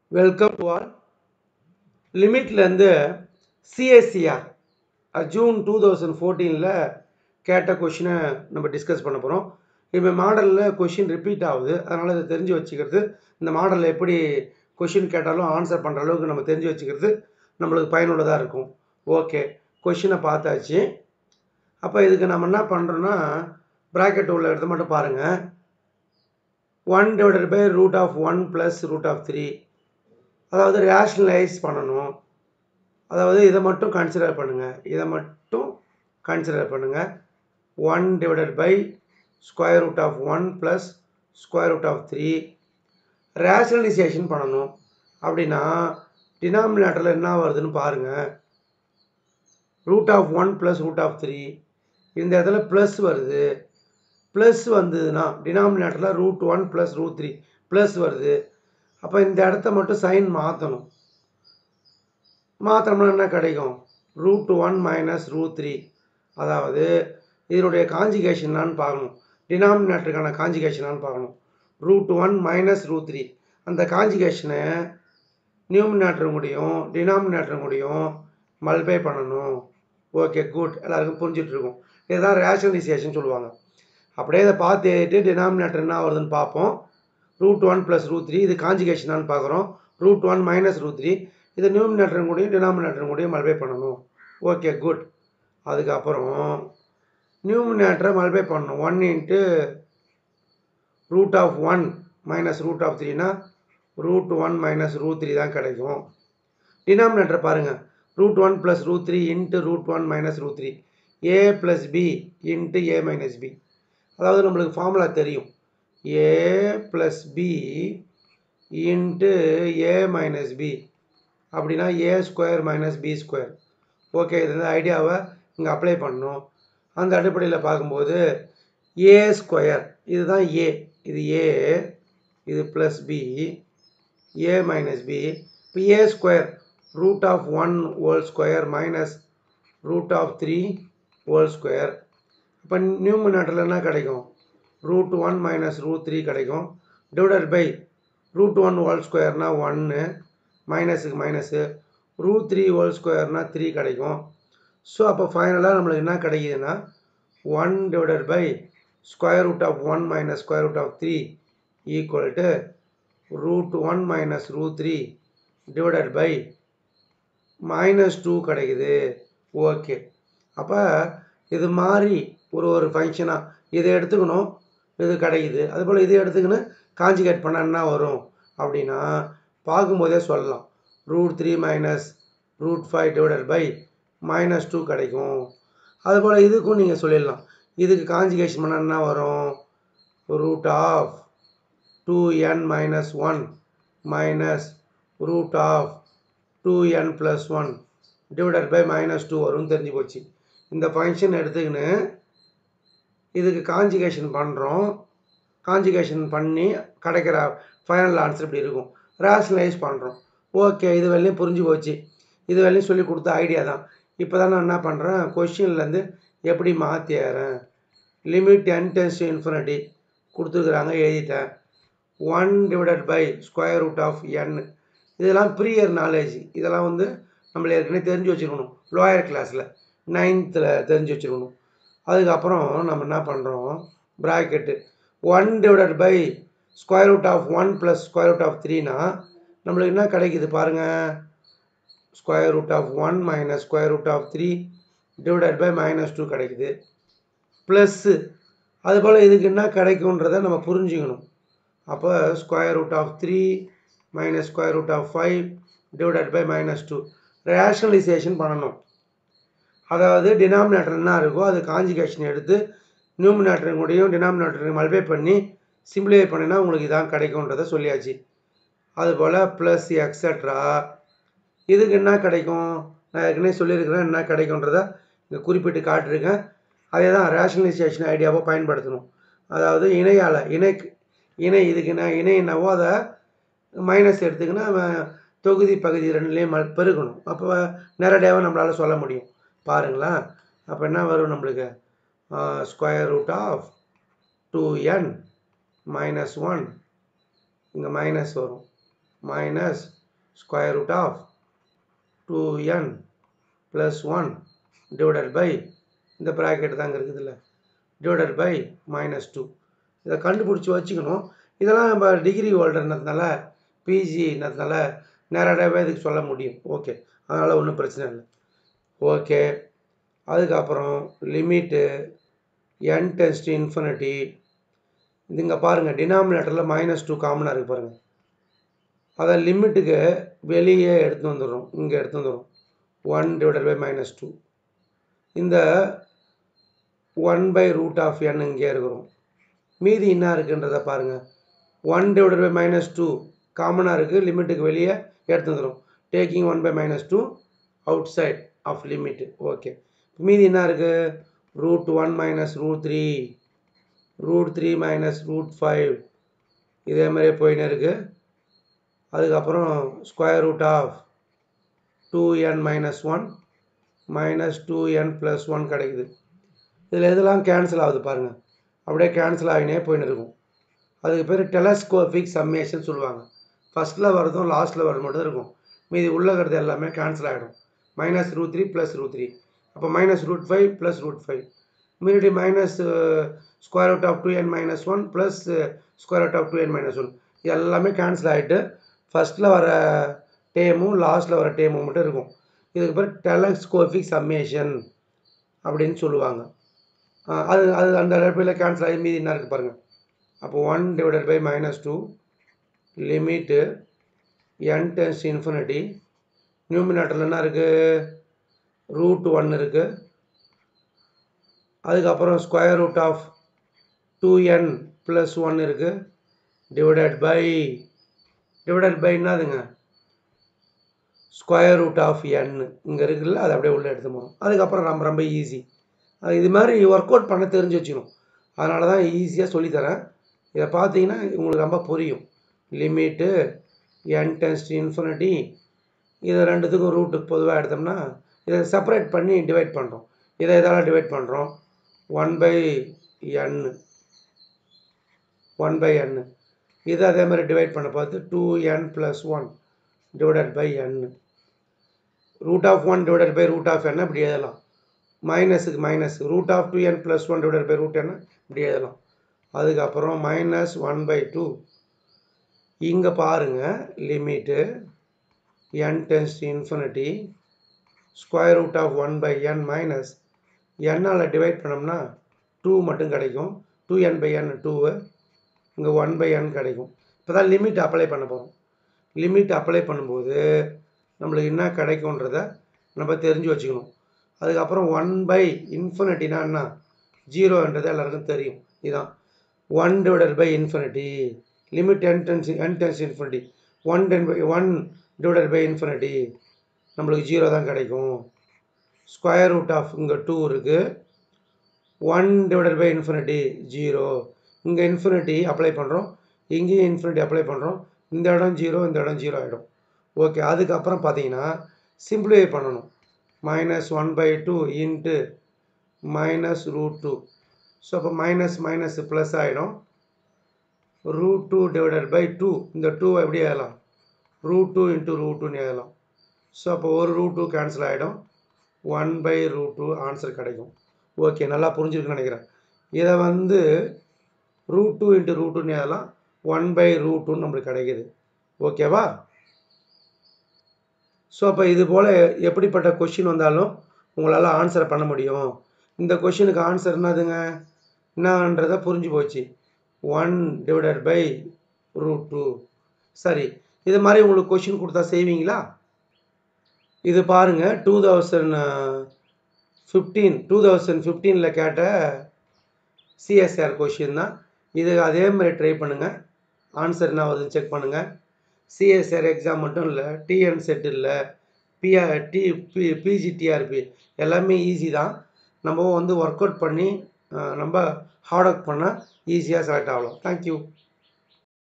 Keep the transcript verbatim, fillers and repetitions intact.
Welcome to all. லிமிட்லேருந்து CSCR June two thousand ஃபோர்டீனில் கேட்ட கொஷினை நம்ம டிஸ்கஸ் பண்ண போகிறோம். இப்போ மாடலில் கொஷின் ரிப்பீட் ஆகுது, அதனால் அதை தெரிஞ்சு வச்சுக்கிறது, இந்த மாடலில் எப்படி கொஷின் கேட்டாலும் ஆன்சர் பண்ணுற அளவுக்கு நம்ம தெரிஞ்சு வச்சுக்கிறது நம்மளுக்கு பயனுள்ளதாக இருக்கும். ஓகே, கொஷினை பார்த்தாச்சு. அப்போ இதுக்கு நம்ம என்ன பண்ணுறோன்னா, ப்ராக்கெட் உள்ள இடத்த மட்டும் பாருங்கள். One divided by root of one plus root of three, அதாவது ரேஷ்னலைஸ் பண்ணணும். அதாவது இதை மட்டும் கன்சிடர் பண்ணுங்கள், இதை மட்டும் கன்சிடர் பண்ணுங்கள். One divided by square root of one plus square root of three rationalisation பண்ணணும். அப்படின்னா டினாமினேட்டரில் என்ன வருதுன்னு பாருங்கள். Root of one plus root of three, இந்த இடத்துல ப்ளஸ் வருது. ப்ளஸ் வந்ததுன்னா டினாமினேட்டரில் root one plus root three plus வருது. அப்போ இந்த இடத்த மட்டும் சைன் மாற்றணும். மாத்திரம்னா என்ன கிடைக்கும்? Root one minus root three. அதாவது இதனுடைய காஞ்சிகேஷனான்னு பார்க்கணும், டினாமினேட்டருக்கான காஞ்சிகேஷனான்னு பார்க்கணும். Root one minus root three, அந்த காஞ்சிகேஷனை நியூமினேட்டர் முடியும் டினாமினேட்டர் முடியும் மல்டிப்ளை பண்ணணும். ஓகே, குட், எல்லாருக்கும் புரிஞ்சிட்ருக்கும். இதுதான் ரேஷனலைசேஷன் சொல்லுவாங்க. அப்படியே இதை பார்த்து எழுதிட்டு டினாமினேட்டர் என்ன வருதுன்னு பார்ப்போம். Root one plus root three, இது காஞ்சிகேஷனான்னு பார்க்குறோம். Root one minus root three, இது நியூமினேட்டரும் கூடயும் டினாமினேட்டரும் கூடயும் மல்டிப்ளை பண்ணணும். Okay, good. அதுக்கப்புறம் நியூமினேட்டரை மல்டிப்ளை பண்ணணும். One into root of one minus root of த்ரீனா root one minus root three தான் கிடைக்கும். டினாமினேட்டரை பாருங்கள், root one plus root three into root one minus root three, A plus B into A minus B. அதாவது நம்மளுக்கு formula தெரியும், ஏ plus B into A minus B அப்படின்னா A square minus B square. Okay, இது இந்த ஐடியாவை இங்கே apply பண்ணணும். அந்த அடிப்படையில் பார்க்கும்போது ஏ ஸ்கொயர், இதுதான் ஏ, இது ஏ, இது plus B, A minus B. இப்போ A square root of one whole square minus root of three whole square. இப்போ நியூமினேட்டரில் என்ன கிடைக்கும்? Root one minus root three கிடைக்கும். Divided by root one whole ஸ்கொயர்னா ஒன்று, மைனஸுக்கு மைனஸு, ரூட் த்ரீ ஹோல் ஸ்கொயர்னா த்ரீ கிடைக்கும். ஸோ அப்போ ஃபைனலாக நம்மளுக்கு என்ன கிடைக்குதுன்னா one divided by square root of one minus square root of three equal to root one minus root three divided by minus two கிடைக்குது. ஓகே, அப்போ இது மாதிரி ஒரு ஒரு ஃபங்க்ஷனாக இதை எடுத்துக்கணும், இது கிடைக்குது. அதுபோல் இதை எடுத்துக்கணும் காஞ்சிகேட் பண்ண என்ன வரும் அப்படின்னா பார்க்கும்போதே சொல்லலாம், root three minus root five divided by minus two கிடைக்கும். அதுபோல் இதுக்கும் நீங்கள் சொல்லிடலாம், இதுக்கு காஞ்சிகேஷன் பண்ண என்ன வரும்? Root of two n minus one minus root of two n plus one divided by minus two வரும்னு தெரிஞ்சு போச்சு. இந்த ஃபங்க்ஷன் எடுத்துக்கின்னு இதுக்கு காஞ்சிகேஷன் பண்ணுறோம். காஞ்சிகேஷன் பண்ணி கிடைக்கிற ஃபைனல் ஆன்சர் இப்படி இருக்கும். ரேஷனலைஸ் பண்ணுறோம். ஓகே, இது வரையிலையும் புரிஞ்சு போச்சு. இது வரையிலையும் சொல்லி கொடுத்த ஐடியா தான். இப்போ தான் நான் என்ன பண்ணுறேன், கொஷின்லேருந்து எப்படி மாற்றிடுறேன். Limit n tends to infinity கொடுத்துருக்குறாங்க, எழுதிட்டேன். One divided by square root of n, இதெல்லாம் ப்ரீயர் நாலேஜ். இதெல்லாம் வந்து நம்மளை ஏற்கனவே தெரிஞ்சு வச்சுருக்கணும், லோயர் கிளாஸில் நைன்த்தில் தெரிஞ்சு வச்சுருக்கணும். அதுக்கப்புறம் நம்ம என்ன பண்ணுறோம், bracket one divided by square root of one plus square root of த்ரீனா நம்மளுக்கு என்ன கிடைக்குது பாருங்கள், square root of one minus square root of three divided by minus two கிடைக்குது. ப்ளஸ்ஸு அதுபோல் இதுக்கு என்ன கிடைக்குன்றதை நம்ம புரிஞ்சுக்கணும். அப்போ square root of three minus square root of five divided by minus two rationalisation பண்ணணும். அதாவது டினாமினேட்டர் என்ன இருக்கோ அது காஞ்சிகேஷன் எடுத்து நியூமினேட்டர் கூடயும் டினாமினேட்டரையும் மல்டிப்ளை பண்ணி சிம்பிளிஃபை பண்ணினா உங்களுக்கு இதான் கிடைக்கும்ன்றதை சொல்லியாச்சு. அதுபோல் ப்ளஸ் எக்ஸட்ரா இதுக்கு என்ன கிடைக்கும் நான் ஏற்கனவே சொல்லியிருக்கிறேன், என்ன கிடைக்கும்ன்றதை இங்கே குறிப்பிட்டு காட்டிருக்கேன். அதே தான் ரேஷனலைசேஷன் ஐடியாவை பயன்படுத்தணும். அதாவது இணையால் இணை இணை இதுக்கு என்ன இணை என்னவோ அதை மைனஸ் எடுத்துக்கினா தொகுதி பகுதி ரெண்டுலேயும் ம பெருக்கணும். அப்போ நேரடியாகவே நம்மளால் சொல்ல முடியும். பாருங்களேன், அப்போ என்ன வரும் நம்மளுக்கு, square root of two n minus one, இங்கே மைனஸ் வரும், minus square root of two n plus one divided by இந்த bracket தாங்க இருக்குதுல்ல divided by minus two. இதை கண்டுபிடிச்சி வச்சுக்கணும். இதெல்லாம் நம்ம டிகிரி ஹோல்டர்ன்றதுனால பிஜின்றதுனால நேரடியாகவே இதுக்கு சொல்ல முடியும். ஓகே, அதனால் ஒன்றும் பிரச்சனை இல்லை. ஓகே, அதுக்கப்புறம் limit n tends to infinity. இதுங்க பாருங்கள், டினாமினேட்டரில் மைனஸ் டூ காமனாக இருக்குது பாருங்கள். அதை லிமிட்டுக்கு வெளியே எடுத்து வந்துடுறோம். இங்கே எடுத்து வந்துடுறோம். One divided by minus two. இந்த one by root of n இங்கே இருக்கிறோம். மீதி என்ன இருக்குன்றதை பாருங்கள். One divided by minus two காமனாக இருக்குது, லிமிட்டுக்கு வெளியே எடுத்து வந்துடும். Taking one by minus two outside of limit. Okay, மீதி என்ன இருக்குது? Root one minus root three, root three minus root five, இதே மாதிரியே போயின்னு இருக்குது. அதுக்கப்புறம் square root of two n minus one minus two n plus one கிடைக்குது. இதில் எதெல்லாம் கேன்சல் ஆகுது பாருங்கள், அப்படியே கேன்சல் ஆகினே போயின்னு இருக்கும். அதுக்கு பேர் டெலஸ்கோபிக் சம்மேஷன் சொல்லுவாங்க. ஃபஸ்ட்டில் வரதும் லாஸ்ட்டில் வர மட்டும் இருக்கும், மீதி உள்ள இருக்கிறது எல்லாமே கேன்சல் ஆகிடும். Minus root three plus root three, அப்போ minus root five plus root five, மீதி minus square root of two n minus one plus square root of two n minus one, இது எல்லாமே கேன்சல் ஆகிட்டு ஃபஸ்ட்டில் வர டேமும் லாஸ்ட்டில் வர டேமும் மட்டும் இருக்கும். இதுக்கு பேர் டெலஸ்கோபிக் சம்மேஷன் அப்படின்னு சொல்லுவாங்க. அது அது அந்த இடத்துல கேன்சல் ஆகி மீதி என்ன இருக்குது பாருங்கள். அப்போ one divided by minus two limit n tends infinity. நியூமினேட்டரில் என்ன இருக்குது? ரூட் ஒன் இருக்குது. அதுக்கப்புறம் square root of two n plus one இருக்குது. டிவைடட் பை டிவைடட் பை என்னதுங்க? ஸ்கொயர் ரூட் ஆஃப் என் இங்கே இருக்குல்ல, அதை அப்படியே உள்ளே எடுத்து போகணும். அதுக்கப்புறம் ரொம்ப ரொம்ப ஈஸி. இது மாதிரி ஒர்க் அவுட் பண்ண தெரிஞ்சு வச்சுக்கணும். அதனால தான் ஈஸியாக சொல்லித்தரேன். இதை பார்த்தீங்கன்னா உங்களுக்கு ரொம்ப புரியும். Limit n tends to infinity, இதை ரெண்டுத்துக்கும் ரூட்டுக்கு பொதுவாக எடுத்தோம்னா இதை செப்பரேட் பண்ணி டிவைட் பண்ணுறோம். இதை எதால் டிவைட் பண்ணுறோம்? One by n one by n. இதை அதே மாதிரி டிவைட் பண்ண பார்த்து two n plus one divided by n. Root of one divided by root of n இப்படி எழுதலாம். மைனஸுக்கு minus root of two n plus one divided by root n இப்படி எழுதலாம். அதுக்கப்புறம் மைனஸ் ஒன் பை டூ. இங்கே பாருங்கள், limit n tends to infinity square root of one by n minus என்னால் divide பண்ணோம்னா டூ மட்டும் கிடைக்கும். Two n by n two, இங்கே ஒன் பை என் கிடைக்கும். இப்போ தான் லிமிட் அப்ளை பண்ண போகிறோம். லிமிட் அப்ளை பண்ணும்போது நம்மளுக்கு என்ன கிடைக்கும்ன்றதை நம்ம தெரிஞ்சு வச்சுக்கணும். அதுக்கப்புறம் ஒன் பை இன்ஃபினிட்டினா என்ன? ஜீரோன்றது எல்லாருக்கும் தெரியும். இதுதான் one divided by infinity. Limit n tends n tends infinity one ten by one divided by infinity, நம்மளுக்கு ஜீரோ தான் கிடைக்கும். ஸ்கொயர் ரூட் ஆஃப் இங்கே டூ இருக்குது. One divided by infinity zero. இங்கே இன்ஃபினிட்டி அப்ளை பண்ணுறோம், இங்கேயும் இன்ஃபினிட்டி அப்ளை பண்ணுறோம். இந்த இடம் ஜீரோ, இந்த இடம் ஜீரோ ஆகிடும். ஓகே, அதுக்கப்புறம் பார்த்தீங்கன்னா சிம்பிளிஃபை பண்ணணும். Minus one by two into minus root two. So அப்போ மைனஸ் மைனஸ் ப்ளஸ் ஆகிடும். Root two divided by two, இந்த டூவை எப்படி எழுதலாம்? ரூட் டூ இன்ட்டு ரூட் டூன்னு எழுதலாம். ஸோ அப்போ ஒரு ரூட் டூ கேன்சல் ஆகிடும். One by root two answer கிடைக்கும். ஓகே, நல்லா புரிஞ்சுருக்குன்னு நினைக்கிறேன். இதை வந்து ரூட் டூ இன்ட்டு ரூட் டூன்னு எழுதலாம். ஒன் பை ரூட் டூன்னு நம்மளுக்கு கிடைக்கிது. ஓகேவா? ஸோ அப்போ இது போல் எப்படிப்பட்ட கொஷின் வந்தாலும் உங்களால் ஆன்சரை பண்ண முடியும். இந்த கொஷினுக்கு ஆன்சர் என்னதுங்க? என்னன்றதை புரிஞ்சு போச்சு. One divided by root two. சரி, இது மாதிரி உங்களுக்கு கொஷின் கொடுத்தா செய்வீங்களா? இது பாருங்கள், two thousand fifteen two thousand ஃபிஃப்டீனில் கேட்ட சிஎஸ்ஆர் கொஷின் தான் இது. அதே மாதிரி ட்ரை பண்ணுங்கள். ஆன்சர் என்ன வருதுன்னு செக் பண்ணுங்கள். சிஎஸ்ஆர் எக்ஸாம் மட்டும் இல்லை, டிஎன் செட் இல்லை, பிஆர் டி பி பிஜிடிஆர்பி எல்லாமே ஈஸி தான். நம்ம வந்து ஒர்க் அவுட் பண்ணி நம்ம ஹார்ட் ஒர்க் பண்ணால் ஈஸியாக செலக்ட் ஆகலாம். தேங்க்யூ.